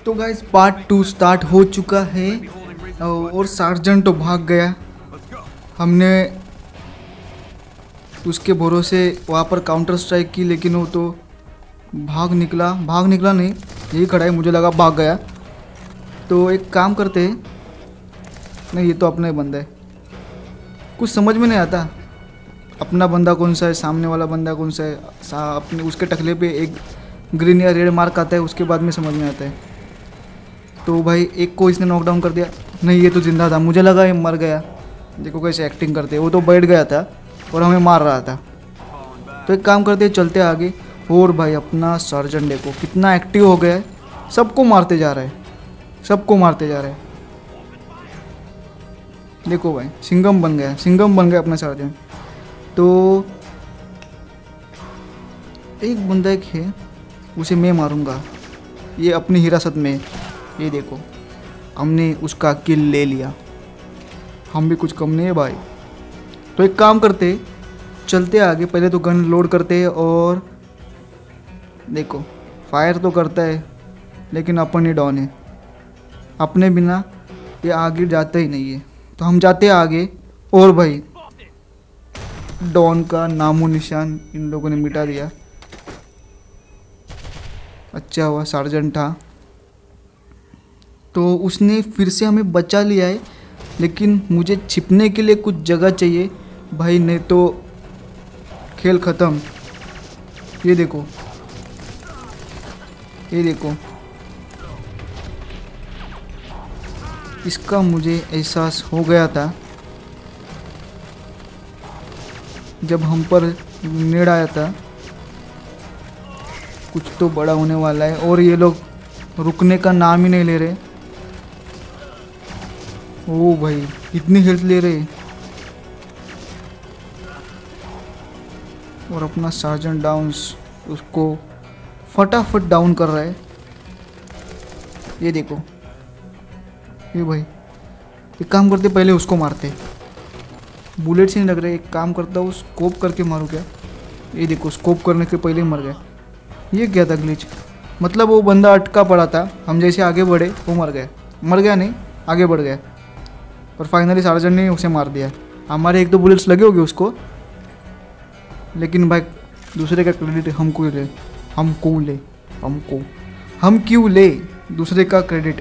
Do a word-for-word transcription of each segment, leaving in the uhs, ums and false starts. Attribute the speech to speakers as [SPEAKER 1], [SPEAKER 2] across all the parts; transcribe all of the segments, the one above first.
[SPEAKER 1] तो guys part two start हो चुका है और सार्जेंट तो भाग गया। हमने उसके भरोसे वहाँ पर काउंटर स्ट्राइक की, लेकिन वो तो भाग निकला भाग निकला नहीं, यही खड़ा है, मुझे लगा भाग गया। तो एक काम करते हैं, नहीं ये तो अपना ही बंदा है, कुछ समझ में नहीं आता अपना बंदा कौन सा है, सामने वाला बंदा कौन सा है। अपने उसके टकले पे एक ग्रीन या रेड मार्क आता है, उसके बाद में समझ में आता है। तो भाई एक को इसने नॉकडाउन कर दिया, नहीं ये तो जिंदा था, मुझे लगा ये मर गया। देखो कैसे एक्टिंग करते, वो तो बैठ गया था और हमें मार रहा था। तो एक काम करते चलते आगे। और भाई अपना सर्जन देखो कितना एक्टिव हो गया है, सबको मारते जा रहा है, सबको मारते जा रहा है। देखो भाई सिंघम बन गया, सिंघम बन गया अपना सर्जन। तो एक बंदा एक है, उसे मैं मारूंगा, ये अपनी हिरासत में। ये देखो हमने उसका किल ले लिया, हम भी कुछ कम नहीं है भाई। तो एक काम करते चलते आगे, पहले तो गन लोड करते हैं और देखो फायर तो करता है लेकिन अपन ही डाउन है, अपने बिना ये आगे जाता ही नहीं है। तो हम जाते हैं आगे और भाई डॉन का नामो निशान इन लोगों ने मिटा दिया। अच्छा हुआ सार्जेंट था, तो उसने फिर से हमें बचा लिया है, लेकिन मुझे छिपने के लिए कुछ जगह चाहिए भाई, नहीं तो खेल ख़त्म। ये देखो ये देखो इसका मुझे एहसास हो गया था जब हम पर नेड़ आया था, कुछ तो बड़ा होने वाला है। और ये लोग रुकने का नाम ही नहीं ले रहे। ओ भाई कितनी हेल्थ ले रहे, और अपना सार्जेंट डाउन उसको फटाफट डाउन कर रहा है। ये देखो ये भाई एक काम करते पहले उसको मारते, बुलेट्स ही नहीं लग रहे। एक काम करता हूँ स्कोप करके मारूँ क्या। ये देखो स्कोप करने के पहले ही मर गया। ये क्या था ग्लिच, मतलब वो बंदा अटका पड़ा था, हम जैसे आगे बढ़े वो मर गया, मर गया नहीं आगे बढ़ गया, और फाइनली सार्जेंट ने उसे मार दिया। हमारे एक दो बुलेट्स लगे होंगे उसको, लेकिन भाई दूसरे का क्रेडिट हमको ही ले, हमको ले हमको हम क्यों ले दूसरे का क्रेडिट।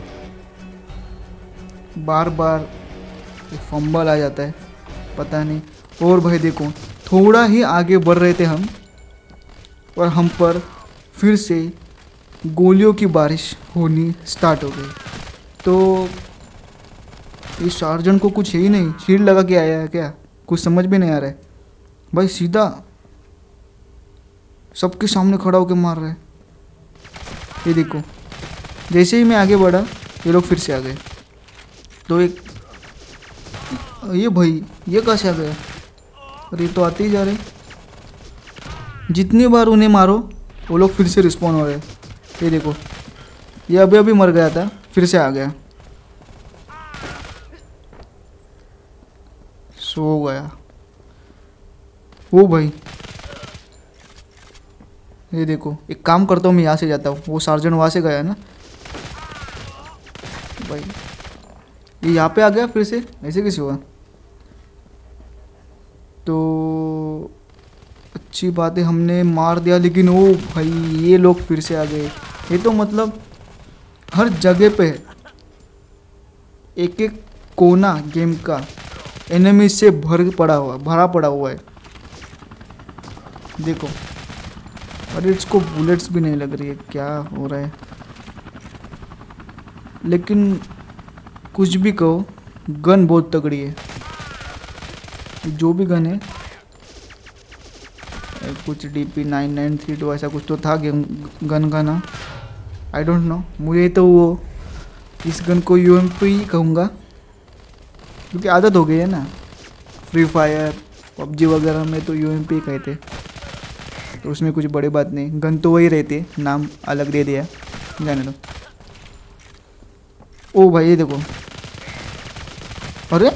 [SPEAKER 1] बार बार फंबल आ जाता है पता नहीं। और भाई देखो थोड़ा ही आगे बढ़ रहे थे हम, और हम पर फिर से गोलियों की बारिश होनी स्टार्ट हो गई। तो इस सार्जेंट को कुछ है ही नहीं, शील्ड लगा के आया है क्या, कुछ समझ भी नहीं आ रहा है भाई। सीधा सबके सामने खड़ा होकर मार रहा है। ये देखो जैसे ही मैं आगे बढ़ा ये लोग फिर से आ गए। तो एक ये भाई ये कहाँ से आ गया, और ये तो आते ही जा रहे, जितनी बार उन्हें मारो वो लोग फिर से रिस्पॉन हो रहे। ये देखो ये अभी अभी मर गया था, फिर से आ गया, सो गया। वो भाई ये देखो एक काम करता हूँ मैं यहाँ से जाता हूँ, वो सार्जेंट वहाँ से गया ना भाई, ये यहाँ पे आ गया फिर से, ऐसे कैसे हुआ। तो अच्छी बात है हमने मार दिया, लेकिन वो भाई ये लोग फिर से आ गए। ये तो मतलब हर जगह पे एक एक कोना गेम का एनिमी से भर पड़ा हुआ भरा पड़ा हुआ है। देखो अरे इसको बुलेट्स भी नहीं लग रही है, क्या हो रहा है। लेकिन कुछ भी कहो गन बहुत तगड़ी है, जो भी गन है। कुछ D P nine nine three two ऐसा कुछ तो था गन का नाम, आई डोंट नो। मुझे तो वो इस गन को यू एम पी कहूँगा, क्योंकि आदत हो गई है ना, फ्री फायर पबजी वगैरह में तो यू एम पी कहते, तो उसमें कुछ बड़ी बात नहीं, गन तो वही रहती है, नाम अलग दे दिया, जाने दो। ओ भाई ये देखो, अरे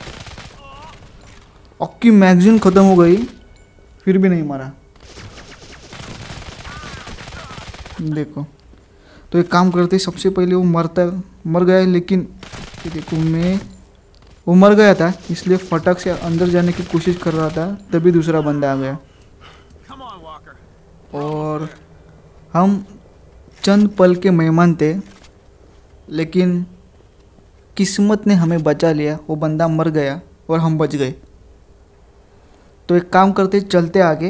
[SPEAKER 1] अक्की मैगजीन ख़त्म हो गई फिर भी नहीं मारा। देखो तो एक काम करते, सबसे पहले वो मरता मर गया है, लेकिन ये देखो मैं वो मर गया था इसलिए फटक से अंदर जाने की कोशिश कर रहा था, तभी दूसरा बंदा आ गया और हम चंद पल के मेहमान थे, लेकिन किस्मत ने हमें बचा लिया। वो बंदा मर गया और हम बच गए। तो एक काम करते, चलते आगे।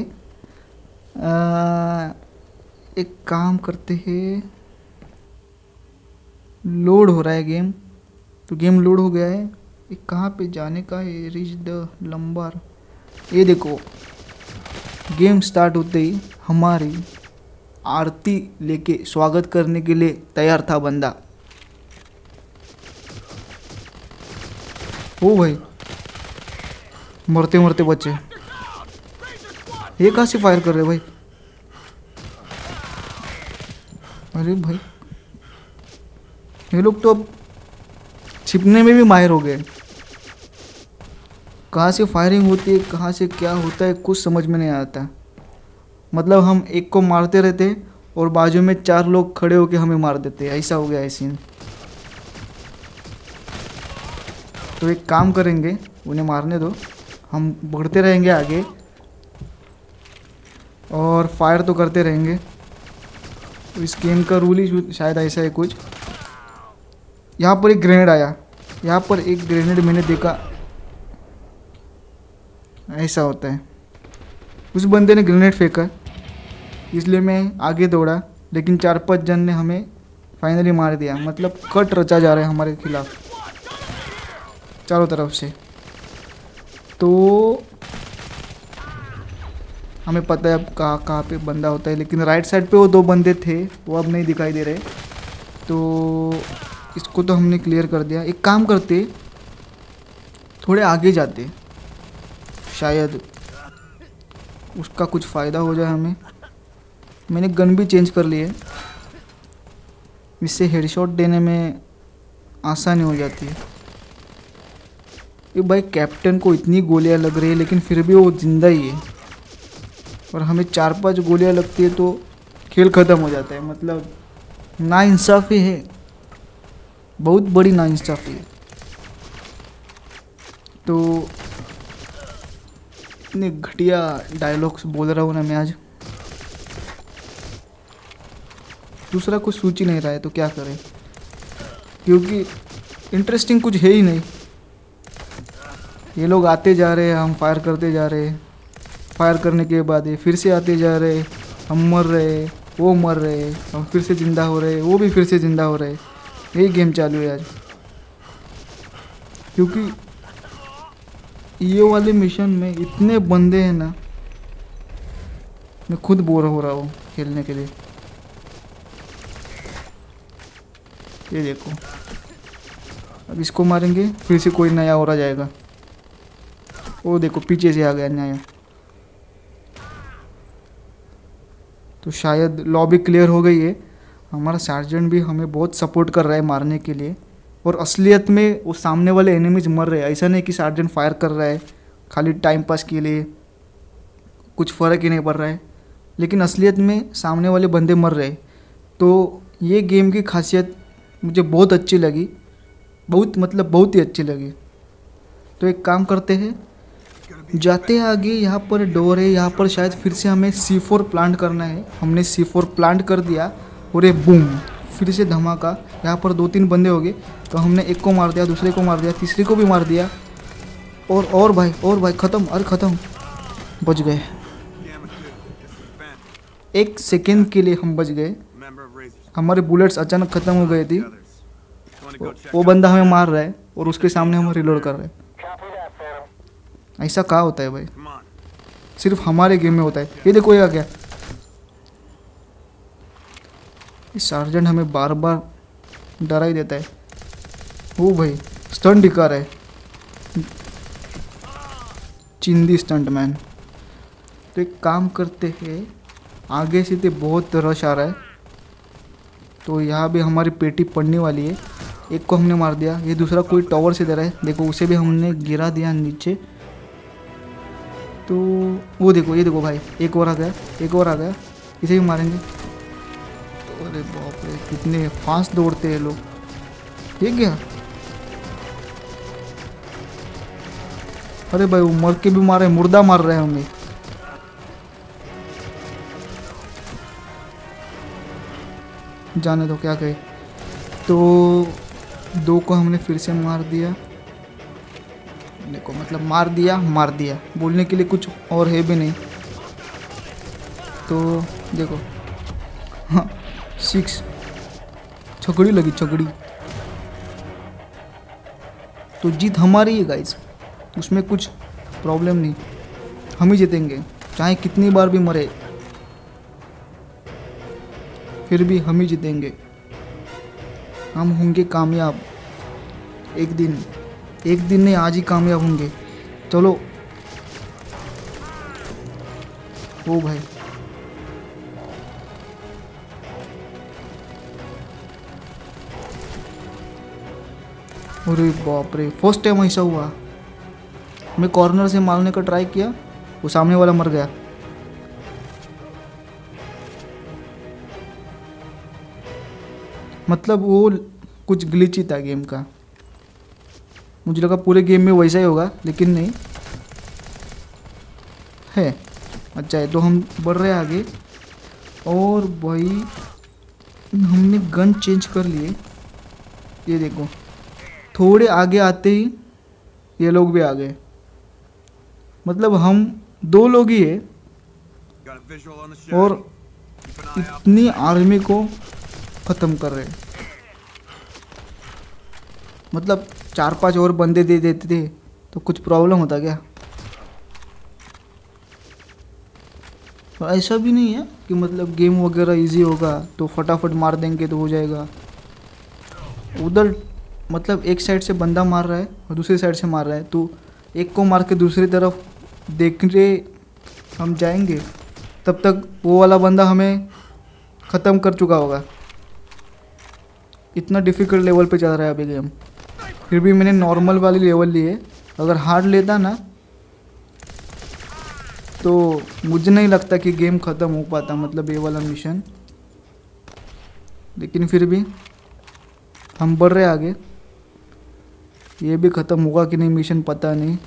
[SPEAKER 1] आ, एक काम करते हैं, लोड हो रहा है गेम। तो गेम लोड हो गया है। ये कहाँ पे जाने का है? Reach the number. ये देखो गेम स्टार्ट होते ही हमारी आरती लेके स्वागत करने के लिए तैयार था बंदा। ओ भाई, मरते मरते बचे। ये कहाँ से फायर कर रहे भाई? अरे भाई, ये लोग तो अब छिपने में भी माहिर हो गए। कहाँ से फायरिंग होती है, कहाँ से क्या होता है, कुछ समझ में नहीं आता। मतलब हम एक को मारते रहते और बाजू में चार लोग खड़े होके हमें मार देते, ऐसा हो गया है सीन। तो एक काम करेंगे, उन्हें मारने दो, हम बढ़ते रहेंगे आगे और फायर तो करते रहेंगे। तो इस गेम का रूल ही शायद ऐसा है कुछ। यहाँ पर एक ग्रेनेड आया, यहाँ पर एक ग्रेनेड मैंने देखा, ऐसा होता है। उस बंदे ने ग्रेनेड फेंका इसलिए मैं आगे दौड़ा, लेकिन चार पांच जन ने हमें फाइनली मार दिया। मतलब कट रचा जा रहा है हमारे खिलाफ चारों तरफ से। तो हमें पता है अब कहाँ कहाँ पे बंदा होता है, लेकिन राइट साइड पे वो दो बंदे थे, वो अब नहीं दिखाई दे रहे। तो इसको तो हमने क्लियर कर दिया। एक काम करते, थोड़े आगे जाते, शायद उसका कुछ फ़ायदा हो जाए हमें। मैंने गन भी चेंज कर ली है, इससे हेडशॉट देने में आसानी हो जाती है। ये भाई कैप्टन को इतनी गोलियां लग रही है, लेकिन फिर भी वो जिंदा ही है और हमें चार पांच गोलियां लगती है तो खेल ख़त्म हो जाता है। मतलब नाइंसाफ़ी है, बहुत बड़ी नाइंसाफ़ी है। तो इतने घटिया डायलॉग्स बोल रहा हूँ ना मैं आज, दूसरा कुछ सूझ ही नहीं रहा है तो क्या करें, क्योंकि इंटरेस्टिंग कुछ है ही नहीं। ये लोग आते जा रहे हैं, हम फायर करते जा रहे हैं, फायर करने के बाद ये फिर से आते जा रहे, हम मर रहे, वो मर रहे, हम फिर से ज़िंदा हो रहे, वो भी फिर से ज़िंदा हो रहे। यही गेम चालू है आज। क्योंकि ये वाले मिशन में इतने बंदे हैं ना, मैं खुद बोर हो रहा हूँ खेलने के लिए। ये देखो, अब इसको मारेंगे फिर से कोई नया और आ जाएगा। वो देखो पीछे से आ गया नया। तो शायद लॉबी क्लियर हो गई है। हमारा सार्जेंट भी हमें बहुत सपोर्ट कर रहा है मारने के लिए, और असलियत में वो सामने वाले एनिमीज मर रहे हैं। ऐसा नहीं कि सार्जेंट फायर कर रहा है खाली टाइम पास के लिए, कुछ फ़र्क ही नहीं पड़ रहा है, लेकिन असलियत में सामने वाले बंदे मर रहे। तो ये गेम की खासियत मुझे बहुत अच्छी लगी, बहुत मतलब बहुत ही अच्छी लगी। तो एक काम करते हैं, जाते आगे, यहाँ पर डोर है, यहाँ पर शायद फिर से हमें सी फोर प्लांट करना है। हमने सी फोर प्लांट कर दिया और ये बूम, फिर से धमाका। यहाँ पर दो तीन बंदे हो गए, तो हमने एक को मार दिया, दूसरे को मार दिया, तीसरे को भी मार दिया, और और भाई और भाई ख़त्म। अरे ख़त्म, बच गए। एक सेकेंड के लिए हम बच गए। हमारे बुलेट्स अचानक ख़त्म हो गई थी। वो बंदा हमें मार रहा है और उसके सामने हम रिलोड कर रहे हैं। ऐसा कहाँ होता है भाई? सिर्फ हमारे गेम में होता है। ये देखो ये आ गया। सार्जेंट हमें बार बार डरा ही देता है। वो भाई स्टंट दिखा रहा है, चिंदी स्टंट मैन। तो एक काम करते हैं, आगे से तो बहुत रश आ रहा है, तो यहाँ भी हमारी पेटी पड़ने वाली है। एक को हमने मार दिया, ये दूसरा कोई टावर से दे रहा है, देखो उसे भी हमने गिरा दिया नीचे। तो वो देखो, ये देखो भाई, एक और आ गया, एक और आ गया, इसे भी मारेंगे। अरे बाप रे, कितने फास्ट दौड़ते हैं लोग। ये क्या? अरे भाई वो मर के भी मारे, मुर्दा मार रहे हैं हमें। जाने दो, क्या कहे। तो दो को हमने फिर से मार दिया। देखो मतलब मार दिया मार दिया बोलने के लिए कुछ और है भी नहीं। तो देखो, हाँ सिक्स, छकड़ी लगी छकड़ी। तो जीत हमारी है गाइस, उसमें कुछ प्रॉब्लम नहीं, हम ही जीतेंगे चाहे कितनी बार भी मरे, फिर भी हम ही जीतेंगे। हम होंगे कामयाब एक दिन, एक दिन नहीं आज ही कामयाब होंगे। चलो। ओ भाई अरे बाप रे, फर्स्ट टाइम ऐसा हुआ। मैं कॉर्नर से मारने का ट्राई किया, वो सामने वाला मर गया। मतलब वो कुछ ग्लिच ही था गेम का। मुझे लगा पूरे गेम में वैसा ही होगा, लेकिन नहीं है। अच्छा है, तो हम बढ़ रहे हैं आगे। और भाई हमने गन चेंज कर लिए। ये देखो, थोड़े आगे आते ही ये लोग भी आ गए। मतलब हम दो लोग ही है और इतनी आर्मी को ख़त्म कर रहे हैं। मतलब चार पांच और बंदे दे देते थे तो कुछ प्रॉब्लम होता क्या? और ऐसा भी नहीं है कि मतलब गेम वगैरह इजी होगा तो फटाफट मार देंगे तो हो जाएगा। उधर मतलब एक साइड से बंदा मार रहा है और दूसरी साइड से मार रहा है, तो एक को मार के दूसरी तरफ देखने हम जाएंगे तब तक वो वाला बंदा हमें ख़त्म कर चुका होगा। इतना डिफ़िकल्ट लेवल पे चल रहा है अभी गेम। फिर भी मैंने नॉर्मल वाली लेवल ली है। अगर हार्ड लेता ना तो मुझे नहीं लगता कि गेम ख़त्म हो पाता, मतलब ये वाला मिशन। लेकिन फिर भी हम बढ़ रहे आगे। ये भी ख़त्म होगा कि नहीं मिशन पता नहीं।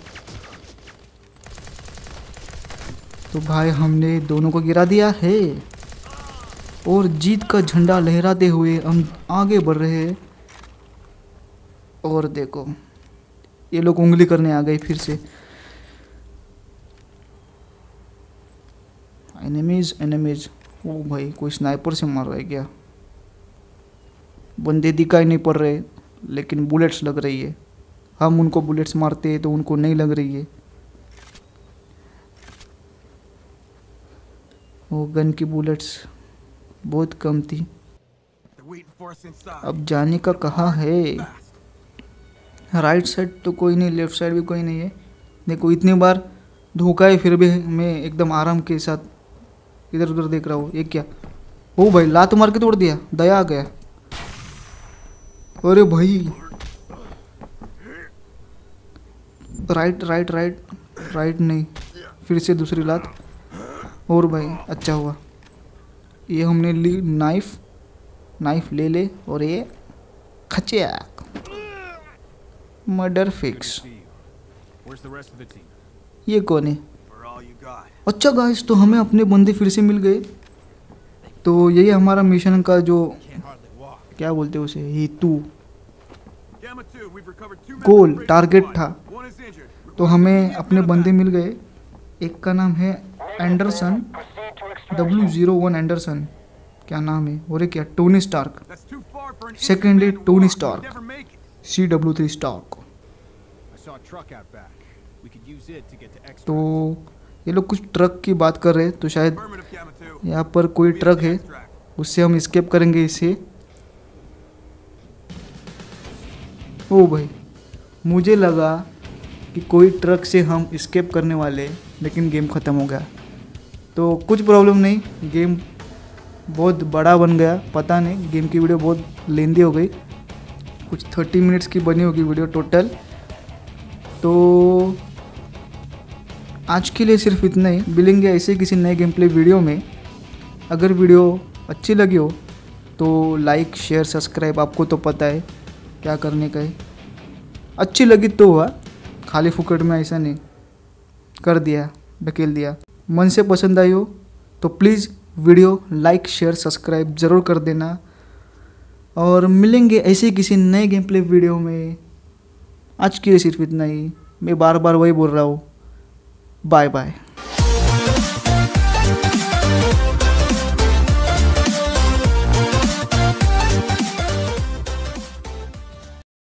[SPEAKER 1] तो भाई हमने दोनों को गिरा दिया है और जीत का झंडा लहराते हुए हम आगे बढ़ रहे हैं। और देखो ये लोग उंगली करने आ गए फिर से। Enemies enemies. ओ भाई कोई स्नाइपर से मार रहा है क्या? बंदे दिखाई नहीं पड़ रहे लेकिन बुलेट्स लग रही है। हम उनको बुलेट्स मारते हैं तो उनको नहीं लग रही है। वो गन की बुलेट्स बहुत कम थी। अब जाने का कहाँ है? राइट साइड तो कोई नहीं, लेफ्ट साइड भी कोई नहीं है। देखो इतनी बार धोखा है फिर भी मैं एकदम आराम के साथ इधर उधर देख रहा हूँ। ये क्या? ओ भाई लात मार के तोड़ दिया, दया आ गया। अरे भाई राइट राइट राइट राइट नहीं, फिर से दूसरी लात। और भाई अच्छा हुआ ये हमने ली नाइफ। नाइफ ले ले और ये खचैक मर्डर फिक्स। ये कौन है? अच्छा गाइस, तो हमें अपने बंदे फिर से मिल गए। तो यही हमारा मिशन का जो क्या बोलते हैं उसे, हेतु, गोल, टारगेट था। तो हमें अपने बंदे मिल गए। एक का नाम है Anderson, W zero one Anderson, क्या नाम है? और क्या टोनी स्टार्क। सेकेंड है Tony Stark, C W three Stark. तो ये लोग कुछ ट्रक की बात कर रहे हैं, तो शायद यहाँ पर कोई ट्रक है, उससे हम स्केप करेंगे इससे। ओ भाई मुझे लगा कि कोई ट्रक से हम स्केप करने वाले, लेकिन गेम ख़त्म हो गया। तो कुछ प्रॉब्लम नहीं, गेम बहुत बड़ा बन गया। पता नहीं, गेम की वीडियो बहुत लेंदी हो गई, कुछ थर्टी मिनट्स की बनी होगी वीडियो टोटल। तो आज के लिए सिर्फ इतना ही। मिलेंगे ऐसे किसी नए गेम प्ले वीडियो में। अगर वीडियो अच्छी लगी हो तो लाइक शेयर सब्सक्राइब आपको तो पता है क्या करने का है। अच्छी लगी तो हुआ, खाली फुकट में ऐसा नहीं, कर दिया, ढकेल दिया। मन से पसंद आई हो तो please video like share subscribe ज़रूर कर देना, और मिलेंगे ऐसे किसी नए गेम प्ले वीडियो में। आज के लिए सिर्फ इतना ही, मैं बार बार वही बोल रहा हूँ, बाय बाय।